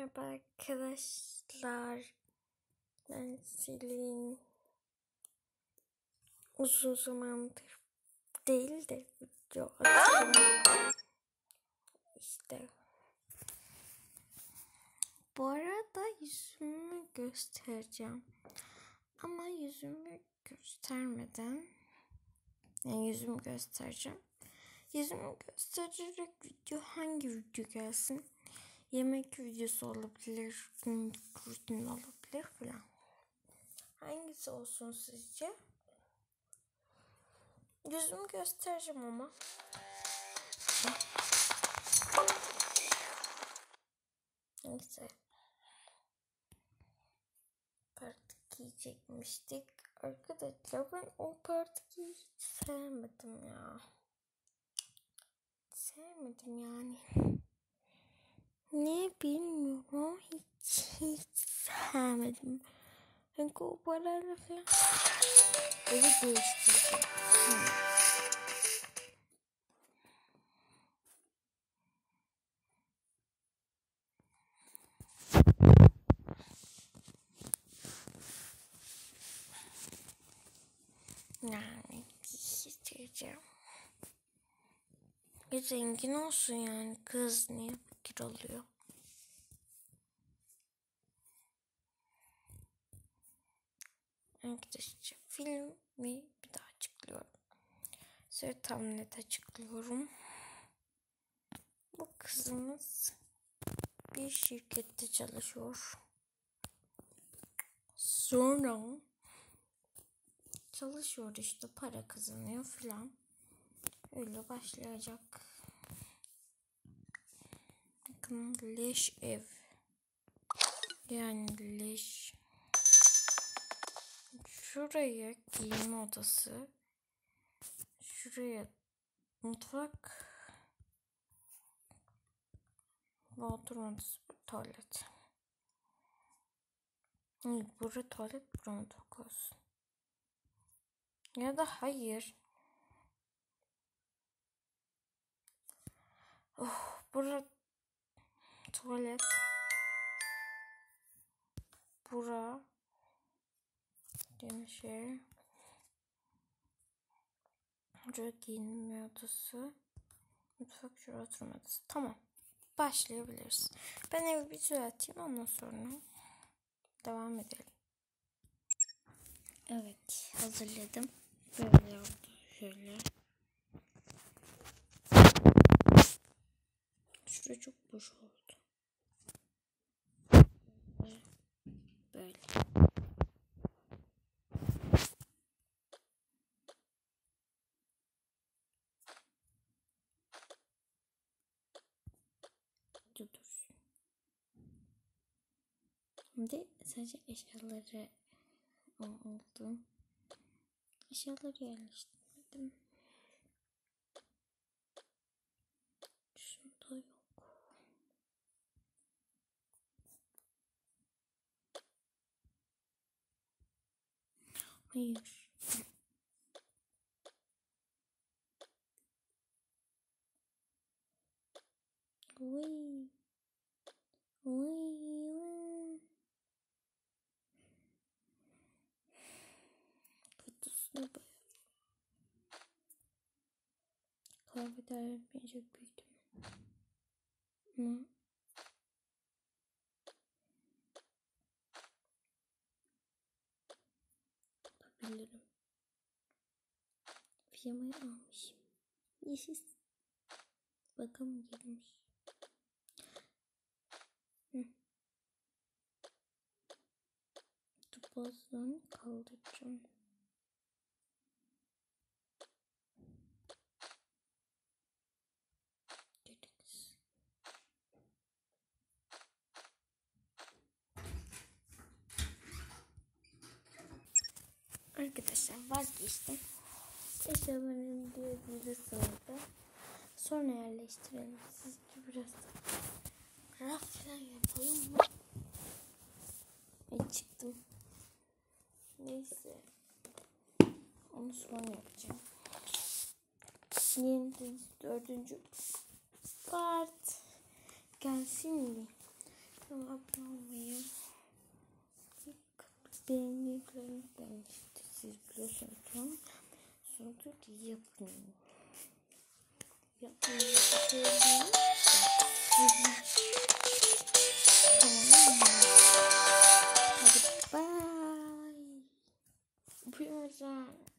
Merhaba arkadaşlar. Ben Selin. Uzun zamandır değil de video atıyorum. İşte. Bu arada yüzümü göstereceğim. Ama yüzümü göstermeden yüzümü göstereceğim. Yüzümü göstererek hangi video gelsin? Yemek videosu olabilir, günlük rutin olabilir falan. Hangisi olsun sizce? Yüzümü göstereceğim ama. Neyse. Partiyi çekmiştik. Arkadaşlar ben o partiyi hiç sevmedim ya. Sevmedim yani. Ne bilmiyorum, hiç sevmedim. Çünkü o parayla falan evi değiştirdim. Yani isteyeceğim. Bir zengin olsun yani, kız niye fakir oluyor? Arkadaşlar filmi bir daha açıklıyorum. Size tam net açıklıyorum. Bu kızımız bir şirkette çalışıyor. Sonra çalışıyor işte, para kazanıyor filan. Öyle başlayacak. Bakın, leş ev. Yani leş. Şuraya giyinme odası. Şuraya mutfak. Ve oturma odası, tuvalet. Burası tuvalet, burası mutfak olsun. Ya da hayır. Burası tuvalet. Burası şey. Buraya giyinme odası. Mutfak, şuraya oturma odası. Tamam. Başlayabiliriz. Ben evi bir düzelteyim, ondan sonra devam edelim. Evet, hazırladım. Böyle oldu. Şöyle. Şurada çok boş oldu. Böyle. Dur. Şimdi sadece eşyaları aldım. Eşyaları yerleştirmedim. Şurada yok. Hayır. Uy. Kutusuna bak. Kaybeder etmeyecek büyük ihtimal. Ama yapabilirim. Pijamayı almışım. Yeşil. Bakalım girmiş. Topazdan kaldıracağım. Arkadaşlar vazgeçtim. Eşyalarını diyebiliriz orada. Sonra yerleştirelim. Sizce biraz raf falan yapalım mı? Çıktım. Neyse. Onu sonra yapacağım. Yeni 4. part gelsin mi? Tamam. Siz biliyorsunuz tamam. Sonra diyor ki yapın. Yapın. Tamam mı? Hadi bye. Öpüyorum.